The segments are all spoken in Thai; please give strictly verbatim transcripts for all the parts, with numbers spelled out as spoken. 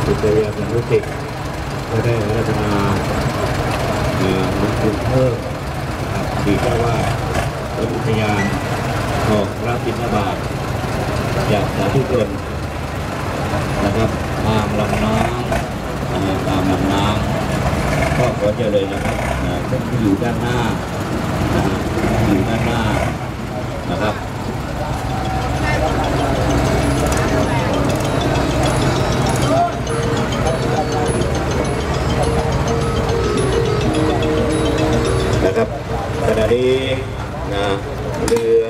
อุทยานสนุติก็ได้รัตนาหลวงปู่เพิ่มดีเจ้าว่าอุทยานออกรับบิณฑบาตจากสาธุชนนะครับตามลำน้ำตามลำน้ำก็ขอเจริญนะครับท่านที่อยู่ด้านหน้าอยู่ด้านหน้านะครับนะครับขณะนี้นะเรือ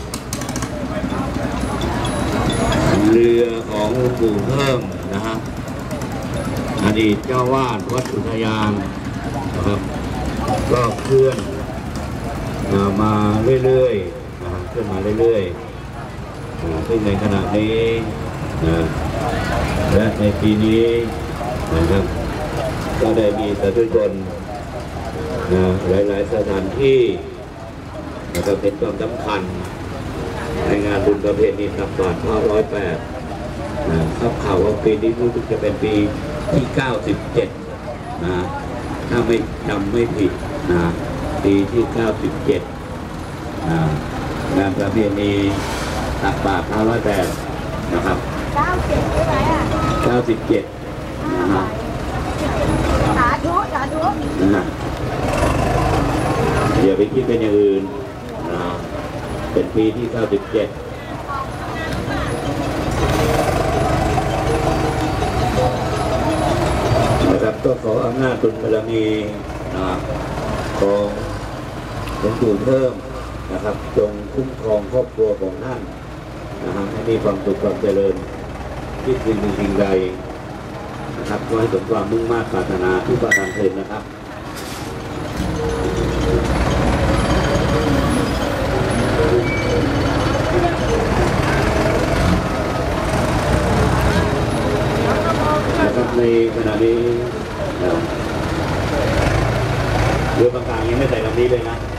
เรือของหลวงปู่เพิ่มนะฮะอดีตเจ้าวาดวัดอุทยานนะครับก็เคลื่อนมาเรื่อยๆนะเคลื่อนมาเรื่อยๆซึ่งในขณะนี้นะและในปีนี้นะครับก็ได้มีสาธุชนนะหลายๆสถานที่นะครับเป็นความสำคัญในงานบุญประเพณีตักบาตรห้าร้อยแปดนะครับข่าวว่าปีนี้รู้สึกจะเป็นปีที่เก้าสิบเจ็ดนะถ้าไม่จำไม่ผิดนะปีที่เก้าสิบเจ็ดนะงานประเพณีตักบาตรห้าร้อยแปดนะครับเก้าสิบใช่ไหมอ่ะเก้าสิบเจ็ดนะสาธุสาธุนะอย่าไปคิดเป็นอย่างอื่นนะเป็นปีที่เก้าสิบเจ็ดนะครับก็ขออำนาจบุญบารมีของหลวงปู่เพิ่มนะครับจงคุ้มครองครอบครัวของท่านนะฮะให้มีความสุขความเจริญคิดสิ่งหนึ่งสิ่งใดนะครับขอให้สมความมุ่งมั่นปรารถนาทุกประการเถิดนะครับในขณะนี้เรือบางกลางยังไม่ใส่ลำนี้เลยนะ